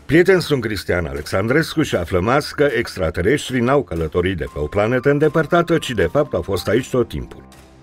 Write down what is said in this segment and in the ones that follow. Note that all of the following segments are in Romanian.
Prieteni, sunt Cristian Alexandrescu și aflăm azi că extraterestrii n-au călătorit de pe o planetă îndepărtată, ci de fapt au fost aici tot timpul.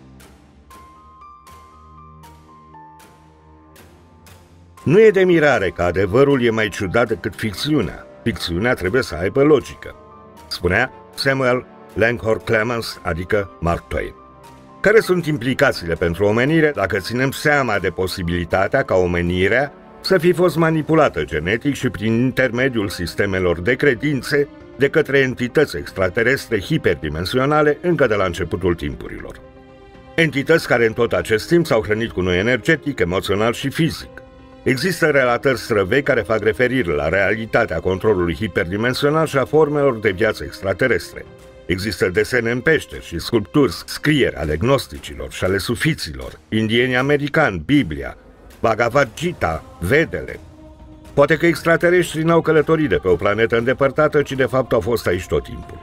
Nu e de mirare că adevărul e mai ciudat decât ficțiunea. Ficțiunea trebuie să aibă logică, spunea Samuel Langhorne Clemens, adică Mark Twain. Care sunt implicațiile pentru omenire dacă ținem seama de posibilitatea ca omenirea să fi fost manipulată genetic și prin intermediul sistemelor de credințe de către entități extraterestre hiperdimensionale încă de la începutul timpurilor? Entități care în tot acest timp s-au hrănit cu noi energetic, emoțional și fizic. Există relatări străvechi care fac referire la realitatea controlului hiperdimensional și a formelor de viață extraterestre. Există desene în peșteri și sculpturi, scrieri ale gnosticilor și ale sufiților, indieni americani, Biblia, Bhagavad Gita, Vedele. Poate că extraterestrii n-au călătorit de pe o planetă îndepărtată, ci de fapt au fost aici tot timpul.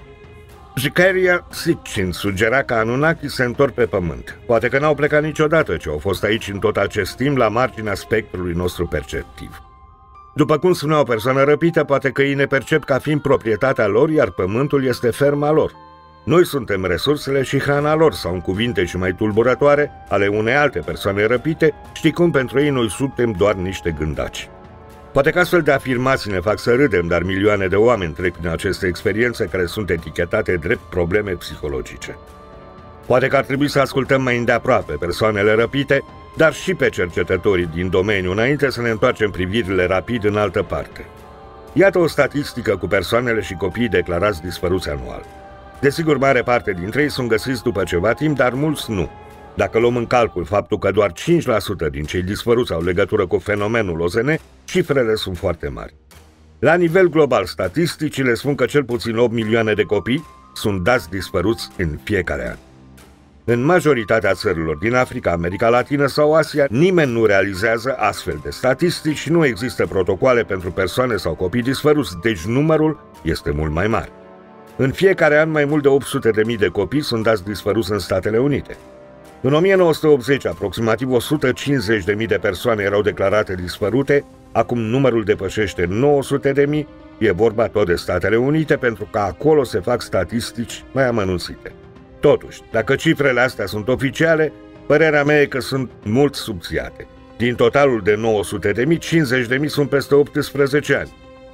Zecharia Sitchin sugera că Anunnaki se întorc pe Pământ. Poate că n-au plecat niciodată, ci au fost aici în tot acest timp la marginea spectrului nostru perceptiv. După cum spunea o persoană răpită, poate că ei ne percep ca fiind proprietatea lor, iar Pământul este ferma lor. Noi suntem resursele și hrana lor, sau în cuvinte și mai tulburătoare, ale unei alte persoane răpite, știi cum pentru ei noi suntem doar niște gândaci. Poate că astfel de afirmații ne fac să râdem, dar milioane de oameni trec prin aceste experiențe care sunt etichetate drept probleme psihologice. Poate că ar trebui să ascultăm mai îndeaproape persoanele răpite, dar și pe cercetătorii din domeniu, înainte să ne întoarcem privirile rapid în altă parte. Iată o statistică cu persoanele și copiii declarați dispăruți anual. Desigur, mare parte dintre ei sunt găsiți după ceva timp, dar mulți nu. Dacă luăm în calcul faptul că doar 5% din cei dispăruți au legătură cu fenomenul OZN, cifrele sunt foarte mari. La nivel global, statisticile spun că cel puțin 8 milioane de copii sunt dați dispăruți în fiecare an. În majoritatea țărilor din Africa, America Latină sau Asia, nimeni nu realizează astfel de statistici și nu există protocoale pentru persoane sau copii dispăruți, deci numărul este mult mai mare. În fiecare an, mai mult de 800.000 de copii sunt dați dispăruți în Statele Unite. În 1980, aproximativ 150.000 de persoane erau declarate dispărute, acum numărul depășește 900.000, e vorba tot de Statele Unite, pentru că acolo se fac statistici mai amănunțite. Totuși, dacă cifrele astea sunt oficiale, părerea mea e că sunt mult subțiate. Din totalul de 900.000, 50.000 sunt peste 18 ani.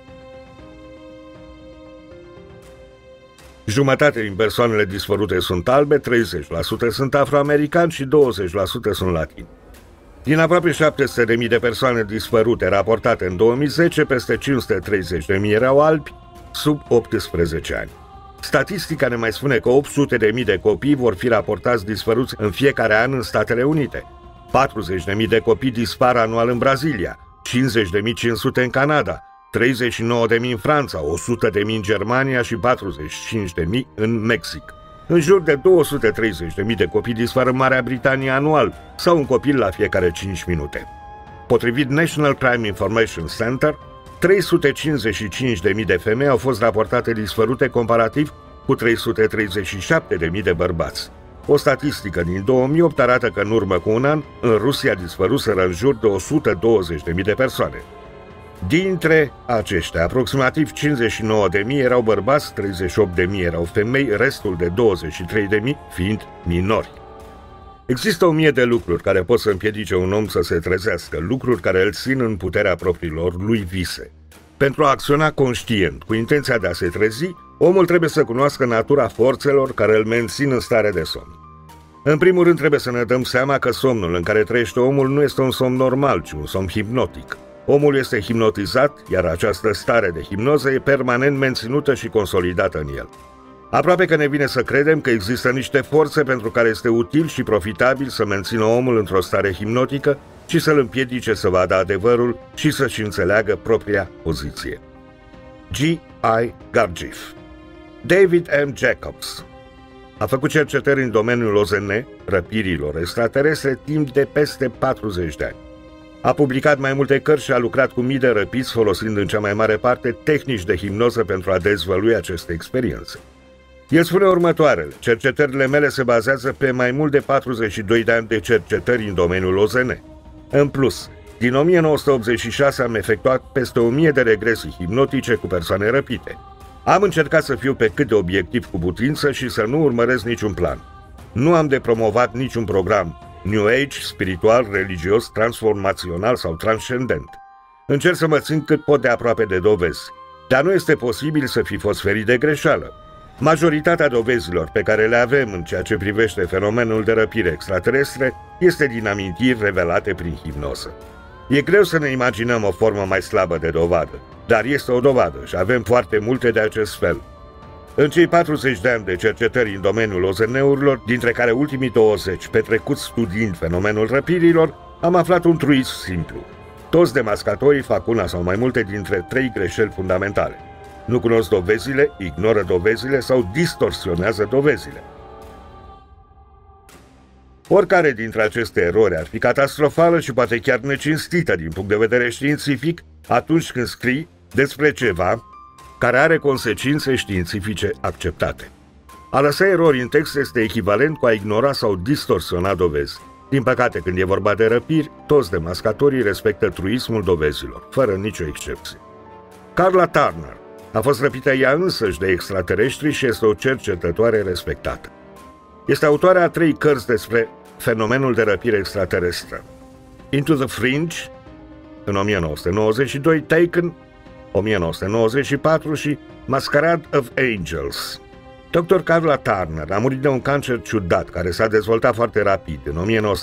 Jumătate din persoanele dispărute sunt albe, 30% sunt afroamericani și 20% sunt latini. Din aproape 700.000 de persoane dispărute raportate în 2010, peste 530.000 erau albi sub 18 ani. Statistica ne mai spune că 800.000 de copii vor fi raportați dispăruți în fiecare an în Statele Unite, 40.000 de copii dispar anual în Brazilia, 50.500 în Canada, 39.000 în Franța, 100.000 în Germania și 45.000 în Mexic. În jur de 230.000 de copii dispar în Marea Britanie anual, sau un copil la fiecare 5 minute. Potrivit National Crime Information Center, 355.000 de femei au fost raportate dispărute comparativ cu 337.000 de bărbați. O statistică din 2008 arată că în urmă cu un an, în Rusia dispăruseră în jur de 120.000 de persoane. Dintre aceștia, aproximativ 59.000 erau bărbați, 38.000 erau femei, restul de 23.000 fiind minori. Există 1000 de lucruri care pot să împiedice un om să se trezească, lucruri care îl țin în puterea propriilor lui vise. Pentru a acționa conștient, cu intenția de a se trezi, omul trebuie să cunoască natura forțelor care îl mențin în stare de somn. În primul rând trebuie să ne dăm seama că somnul în care trăiește omul nu este un somn normal, ci un somn hipnotic. Omul este hipnotizat, iar această stare de hipnoză e permanent menținută și consolidată în el. Aproape că ne vine să credem că există niște forțe pentru care este util și profitabil să mențină omul într-o stare hipnotică și să-l împiedice să vadă adevărul și să-și înțeleagă propria poziție. G.I. Gurdjieff. David M. Jacobs a făcut cercetări în domeniul OZN, răpirilor extraterestre, timp de peste 40 de ani. A publicat mai multe cărți și a lucrat cu mii de răpiți, folosind în cea mai mare parte tehnici de hipnoză pentru a dezvălui aceste experiențe. El spune următoarele: cercetările mele se bazează pe mai mult de 42 de ani de cercetări în domeniul OZN. În plus, Din 1986 am efectuat peste 1000 de regresii hipnotice cu persoane răpite. Am încercat să fiu pe cât de obiectiv cu putință și să nu urmăresc niciun plan. Nu am de promovat niciun program New Age, spiritual, religios, transformațional sau transcendent. Încerc să mă țin cât pot de aproape de dovezi, dar nu este posibil să fi fost ferit de greșeală. Majoritatea dovezilor pe care le avem în ceea ce privește fenomenul de răpire extraterestre este din amintiri revelate prin hipnoză. E greu să ne imaginăm o formă mai slabă de dovadă, dar este o dovadă și avem foarte multe de acest fel. În cei 40 de ani de cercetări în domeniul OZN-urilor, dintre care ultimii 20 petrecuți studiind fenomenul răpirilor, am aflat un truism simplu. Toți demascatorii fac una sau mai multe dintre 3 greșeli fundamentale. Nu cunosc dovezile, ignoră dovezile sau distorsionează dovezile. Oricare dintre aceste erori ar fi catastrofală și poate chiar necinstită din punct de vedere științific atunci când scrii despre ceva care are consecințe științifice acceptate. A lăsa erori în text este echivalent cu a ignora sau distorsiona dovezi. Din păcate, când e vorba de răpiri, toți demascatorii respectă truismul dovezilor, fără nicio excepție. Carla Turner a fost răpită ea însăși de extraterestri și este o cercetătoare respectată. Este autoarea a 3 cărți despre fenomenul de răpire extraterestră: Into the Fringe, în 1992, Taken, 1994 și Masquerade of Angels. Dr. Carla Turner a murit de un cancer ciudat care s-a dezvoltat foarte rapid în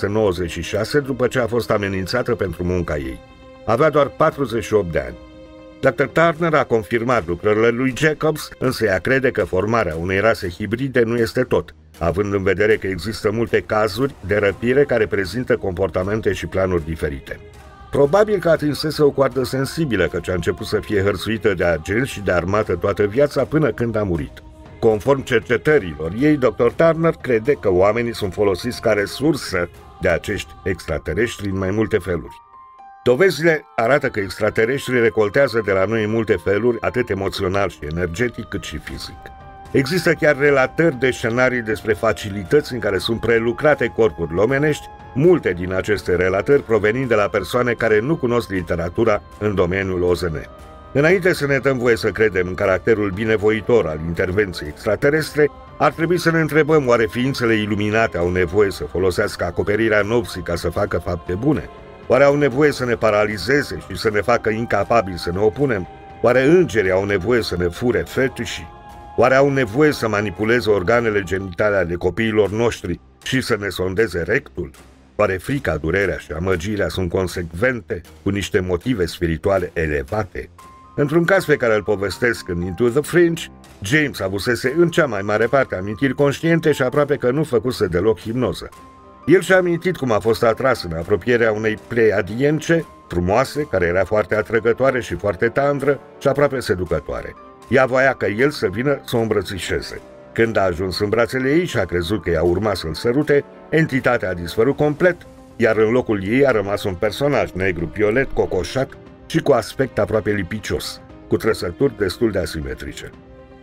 1996 după ce a fost amenințată pentru munca ei. Avea doar 48 de ani. Dr. Turner a confirmat lucrările lui Jacobs, însă ea crede că formarea unei rase hibride nu este tot, având în vedere că există multe cazuri de răpire care prezintă comportamente și planuri diferite. Probabil că atinsese o coardă sensibilă, căci a început să fie hărțuită de agenți și de armată toată viața până când a murit. Conform cercetărilor ei, Dr. Turner crede că oamenii sunt folosiți ca resursă de acești extraterestri în mai multe feluri. Dovezile arată că extraterestrii recoltează de la noi în multe feluri, atât emoțional și energetic, cât și fizic. Există chiar relatări de scenarii despre facilități în care sunt prelucrate corpurile omenești, multe din aceste relatări provenind de la persoane care nu cunosc literatura în domeniul OZN. Înainte să ne dăm voie să credem în caracterul binevoitor al intervenției extraterestre, ar trebui să ne întrebăm oare ființele iluminate au nevoie să folosească acoperirea nopții ca să facă fapte bune? Oare au nevoie să ne paralizeze și să ne facă incapabili să ne opunem? Oare îngerii au nevoie să ne fure fetișii? Oare au nevoie să manipuleze organele genitale ale copiilor noștri și să ne sondeze rectul? Oare frica, durerea și amăgirea sunt consecvente cu niște motive spirituale elevate? Într-un caz pe care îl povestesc în Into the Fringe, James avusese în cea mai mare parte amintiri conștiente și aproape că nu făcuse deloc hipnoză. El și-a amintit cum a fost atras în apropierea unei pleiadience frumoase, care era foarte atrăgătoare și foarte tandră și aproape seducătoare. Ea voia ca el să vină să o îmbrățișeze. Când a ajuns în brațele ei și a crezut că ea urma să-l sărute, entitatea a dispărut complet, iar în locul ei a rămas un personaj negru-violet, cocoșat și cu aspect aproape lipicios, cu trăsături destul de asimetrice.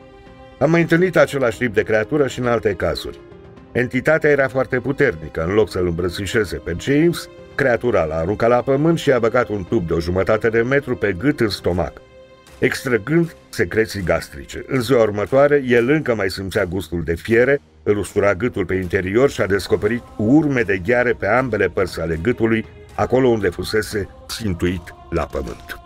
Am mai întâlnit același tip de creatură și în alte cazuri. Entitatea era foarte puternică. În loc să-l îmbrățișeze pe James, creatura l-a aruncat la pământ și a băgat un tub de o jumătate de metru pe gât în stomac, extrăgând secreții gastrice. În ziua următoare, el încă mai simțea gustul de fiere, îl ustura gâtul pe interior și a descoperit urme de gheare pe ambele părți ale gâtului, acolo unde fusese țintuit la pământ.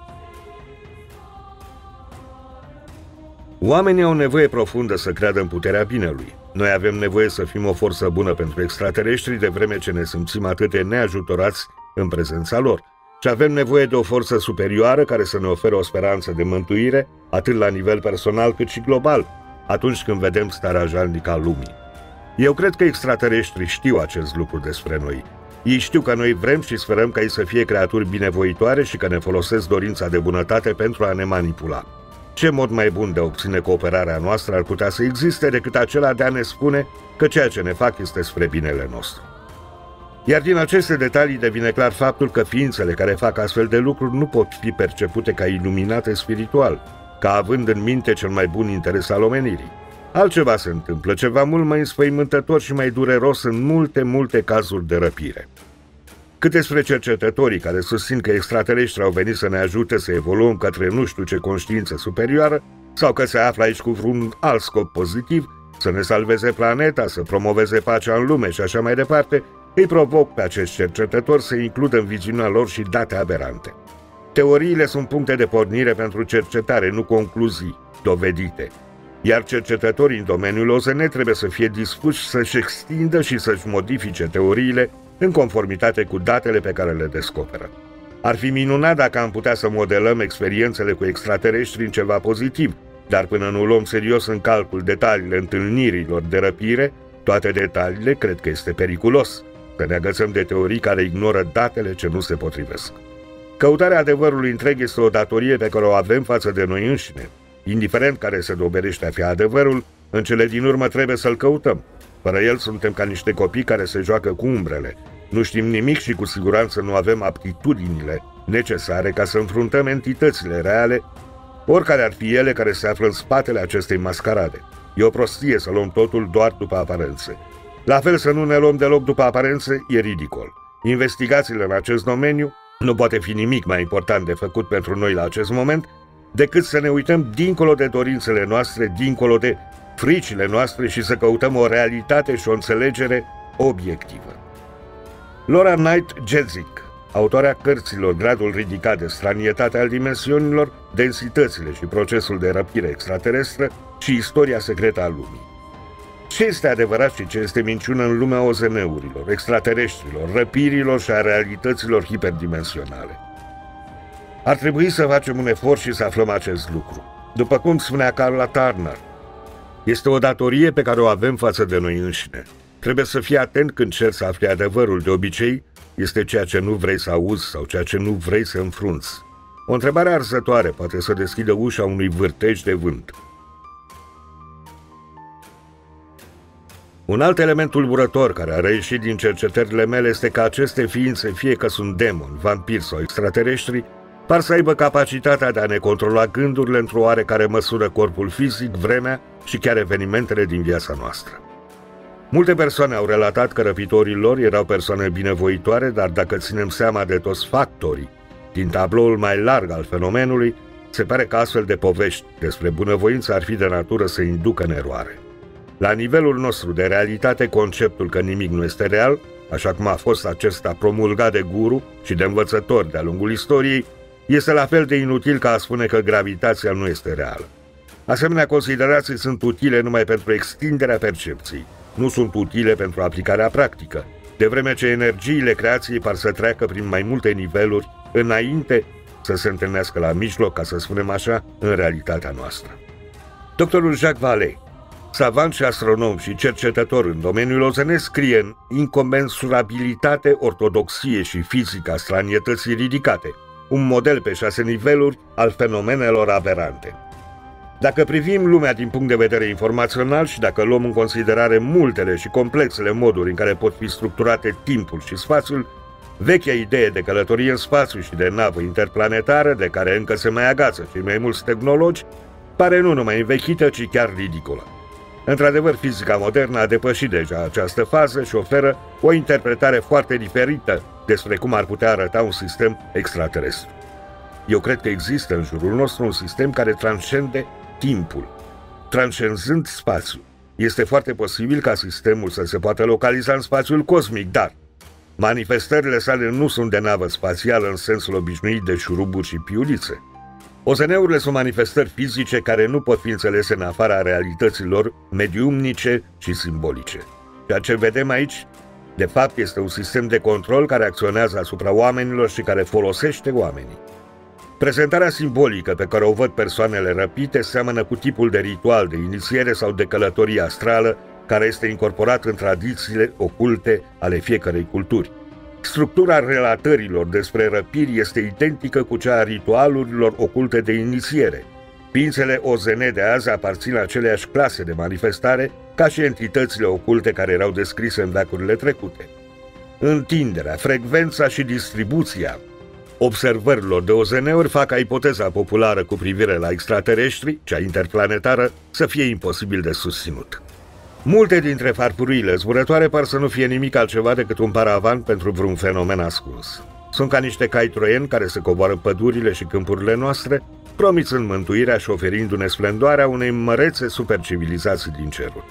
Oamenii au nevoie profundă să creadă în puterea binelui. Noi avem nevoie să fim o forță bună pentru extraterestri, de vreme ce ne simțim atât de neajutorați în prezența lor. Și avem nevoie de o forță superioară care să ne ofere o speranță de mântuire, atât la nivel personal cât și global, atunci când vedem starea jalnică a lumii. Eu cred că extraterestrii știu acest lucru despre noi. Ei știu că noi vrem și sperăm ca ei să fie creaturi binevoitoare și că ne folosesc dorința de bunătate pentru a ne manipula. Ce mod mai bun de a obține cooperarea noastră ar putea să existe decât acela de a ne spune că ceea ce ne fac este spre binele nostru? Iar din aceste detalii devine clar faptul că ființele care fac astfel de lucruri nu pot fi percepute ca iluminate spiritual, ca având în minte cel mai bun interes al omenirii. Altceva se întâmplă, ceva mult mai înspăimântător și mai dureros în multe cazuri de răpire. Cât despre cercetătorii care susțin că extraterestri au venit să ne ajute să evoluăm către nu știu ce conștiință superioară sau că se află aici cu vreun alt scop pozitiv, să ne salveze planeta, să promoveze pacea în lume și așa mai departe, îi provoc pe acești cercetători să includă în viziunea lor și date aberante. Teoriile sunt puncte de pornire pentru cercetare, nu concluzii dovedite, iar cercetătorii în domeniul OZN trebuie să fie dispuși să-și extindă și să-și modifice teoriile în conformitate cu datele pe care le descoperă. Ar fi minunat dacă am putea să modelăm experiențele cu extraterestri în ceva pozitiv, dar până nu luăm serios în calcul detaliile întâlnirilor de răpire, toate detaliile, cred că este periculos să ne agățăm de teorii care ignoră datele ce nu se potrivesc. Căutarea adevărului întreg este o datorie pe care o avem față de noi înșine. Indiferent care se dovedește a fi adevărul, în cele din urmă trebuie să-l căutăm. Fără el suntem ca niște copii care se joacă cu umbrele. Nu știm nimic și cu siguranță nu avem aptitudinile necesare ca să înfruntăm entitățile reale, oricare ar fi ele care se află în spatele acestei mascarade. E o prostie să luăm totul doar după aparențe. La fel să nu ne luăm deloc după aparențe e ridicol. Investigațiile în acest domeniu nu poate fi nimic mai important de făcut pentru noi la acest moment decât să ne uităm dincolo de dorințele noastre, dincolo de fricile noastre și să căutăm o realitate și o înțelegere obiectivă. Laura Knight Jezik, autoarea cărților Gradul ridicat de stranietate al dimensiunilor, Densitățile și procesul de răpire extraterestră și Istoria secretă a lumii. Ce este adevărat și ce este minciună în lumea OZN-urilor, extraterestrilor, răpirilor și a realităților hiperdimensionale? Ar trebui să facem un efort și să aflăm acest lucru. După cum spunea Carla Turner, este o datorie pe care o avem față de noi înșine. Trebuie să fii atent când ceri să afli adevărul. De obicei, este ceea ce nu vrei să auzi sau ceea ce nu vrei să înfrunți. O întrebare arzătoare poate să deschidă ușa unui vârtej de vânt. Un alt element tulburător care a reieșit din cercetările mele este că aceste ființe, fie că sunt demoni, vampiri sau extraterestri, par să aibă capacitatea de a ne controla gândurile într-o oarecare măsură corpul fizic, vremea și chiar evenimentele din viața noastră. Multe persoane au relatat că răpitorii lor erau persoane binevoitoare, dar dacă ținem seama de toți factorii din tabloul mai larg al fenomenului, se pare că astfel de povești despre bunăvoință ar fi de natură să inducă în eroare. La nivelul nostru de realitate, conceptul că nimic nu este real, așa cum a fost acesta promulgat de guru și de învățători de-a lungul istoriei, este la fel de inutil ca a spune că gravitația nu este reală. Asemenea considerații sunt utile numai pentru extinderea percepției, nu sunt utile pentru aplicarea practică, de vreme ce energiile creației par să treacă prin mai multe niveluri înainte să se întâlnească la mijloc, ca să spunem așa, în realitatea noastră. Doctorul Jacques Vallée, savant și astronom și cercetător în domeniul OZN, scrie în Incomensurabilitate, ortodoxie și fizica stranietății ridicate, un model pe 6 niveluri al fenomenelor aberante. Dacă privim lumea din punct de vedere informațional și dacă luăm în considerare multele și complexele moduri în care pot fi structurate timpul și spațiul, vechea idee de călătorie în spațiu și de navă interplanetară, de care încă se mai agață cei mai mulți tehnologi, pare nu numai învechită, ci chiar ridicolă. Într-adevăr, fizica modernă a depășit deja această fază și oferă o interpretare foarte diferită despre cum ar putea arăta un sistem extraterestru. Eu cred că există în jurul nostru un sistem care transcende timpul, transcenzând spațiul. Este foarte posibil ca sistemul să se poată localiza în spațiul cosmic, dar manifestările sale nu sunt de navă spațială în sensul obișnuit de șuruburi și piulițe. OZN-urile sunt manifestări fizice care nu pot fi înțelese în afara realităților mediumnice și simbolice. Ceea ce vedem aici, de fapt, este un sistem de control care acționează asupra oamenilor și care folosește oamenii. Prezentarea simbolică pe care o văd persoanele răpite seamănă cu tipul de ritual de inițiere sau de călătorie astrală care este incorporat în tradițiile oculte ale fiecărei culturi. Structura relatărilor despre răpiri este identică cu cea a ritualurilor oculte de inițiere. Ființele OZN de azi aparțin aceleași clase de manifestare ca și entitățile oculte care erau descrise în veacurile trecute. Întinderea, frecvența și distribuția observărilor de OZN-uri fac ca ipoteza populară cu privire la extraterestri, cea interplanetară, să fie imposibil de susținut. Multe dintre farfuriile zburătoare par să nu fie nimic altceva decât un paravan pentru vreun fenomen ascuns. Sunt ca niște cai troieni care se coboară pădurile și câmpurile noastre, promițând mântuirea și oferindu-ne splendoarea unei mărețe supercivilizații din ceruri.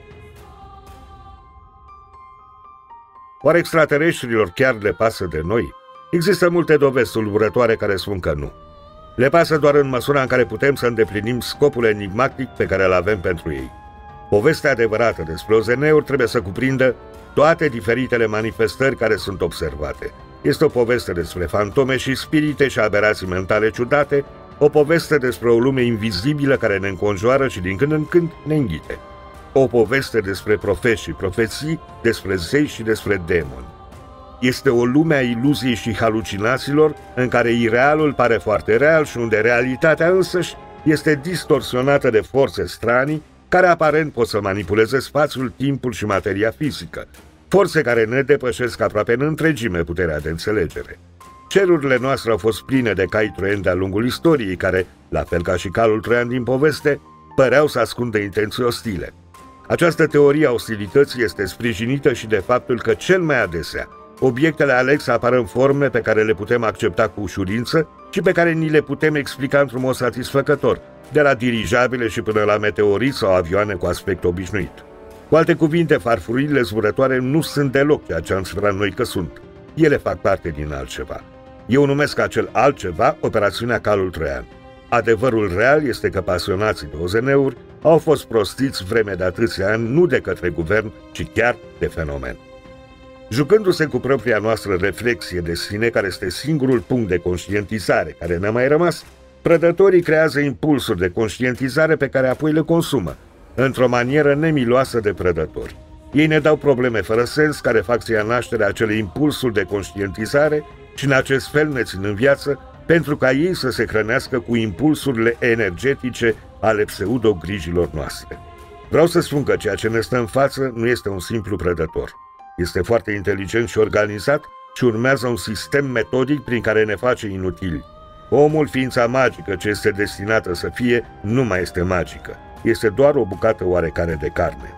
Oare extraterestrilor chiar le pasă de noi? Există multe dovezi tulburătoare care spun că nu. Le pasă doar în măsura în care putem să îndeplinim scopul enigmatic pe care îl avem pentru ei. Povestea adevărată despre OZN-uri trebuie să cuprindă toate diferitele manifestări care sunt observate. Este o poveste despre fantome și spirite și aberații mentale ciudate, o poveste despre o lume invizibilă care ne înconjoară și din când în când ne înghite. O poveste despre profeți și profeții, despre zei și despre demoni. Este o lume a iluziei și halucinațiilor în care irealul pare foarte real și unde realitatea însăși este distorsionată de forțe stranii care aparent pot să manipuleze spațiul, timpul și materia fizică, forțe care ne depășesc aproape în întregime puterea de înțelegere. Cerurile noastre au fost pline de cai troieni de-a lungul istoriei care, la fel ca și calul troian din poveste, păreau să ascundă intenții ostile. Această teorie a ostilității este sprijinită și de faptul că cel mai adesea obiectele alexe apar în forme pe care le putem accepta cu ușurință și pe care ni le putem explica într-un mod satisfăcător, de la dirijabile și până la meteoriți sau avioane cu aspect obișnuit. Cu alte cuvinte, farfuriile zburătoare nu sunt deloc ceea ce am sperat noi că sunt. Ele fac parte din altceva. Eu numesc acel altceva operațiunea Calul Troian. Adevărul real este că pasionații de OZN-uri au fost prostiți vreme de atâția ani nu de către guvern, ci chiar de fenomen. Jucându-se cu propria noastră reflexie de sine, care este singurul punct de conștientizare care ne-a mai rămas, prădătorii creează impulsuri de conștientizare pe care apoi le consumă, într-o manieră nemiloasă de prădători. Ei ne dau probleme fără sens care fac să ia nașterea acelei impulsuri de conștientizare și în acest fel ne țin în viață pentru ca ei să se hrănească cu impulsurile energetice ale pseudo-grijilor noastre. Vreau să spun că ceea ce ne stă în față nu este un simplu prădător. Este foarte inteligent și organizat și urmează un sistem metodic prin care ne face inutili. Omul, ființa magică ce este destinată să fie, nu mai este magică. Este doar o bucată oarecare de carne.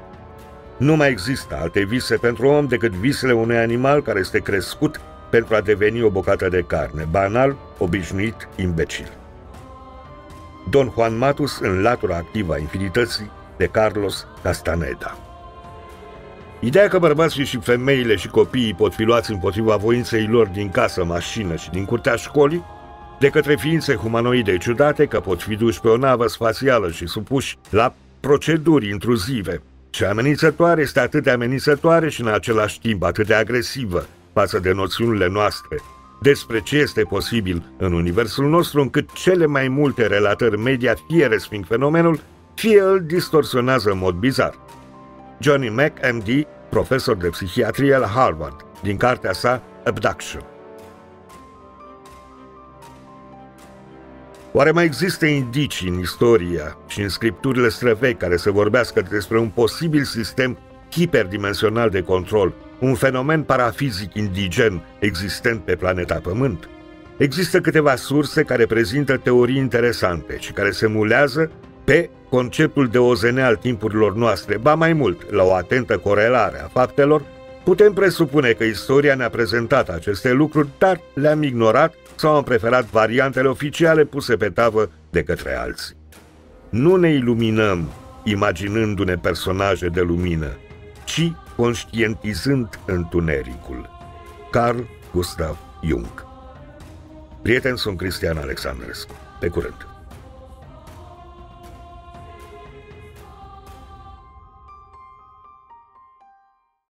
Nu mai există alte vise pentru om decât visele unui animal care este crescut pentru a deveni o bucată de carne, banal, obișnuit, imbecil. Don Juan Matus în latura activă a infinității, de Carlos Castaneda. Ideea că bărbații și femeile și copiii pot fi luați împotriva voinței lor din casă, mașină și din curtea școlii, de către ființe humanoide ciudate, că pot fi duși pe o navă spațială și supuși la proceduri intruzive și amenințătoare, este atât de amenințătoare și în același timp atât de agresivă față de noțiunile noastre despre ce este posibil în universul nostru, încât cele mai multe relatări media fie resping fenomenul, fie îl distorsionează în mod bizar. Johnny Mack, MD, profesor de psihiatrie la Harvard, din cartea sa Abduction. Oare mai există indicii în istoria și în scripturile străvechi care să vorbească despre un posibil sistem hiperdimensional de control, un fenomen parafizic indigen existent pe planeta Pământ? Există câteva surse care prezintă teorii interesante și care se mulează pe conceptul de OZN al timpurilor noastre, ba mai mult, la o atentă corelare a faptelor, putem presupune că istoria ne-a prezentat aceste lucruri, dar le-am ignorat sau am preferat variantele oficiale puse pe tavă de către alții. Nu ne iluminăm imaginându-ne personaje de lumină, ci conștientizând întunericul. Carl Gustav Jung. Prieten, sunt Cristian Alexandrescu. Pe curând!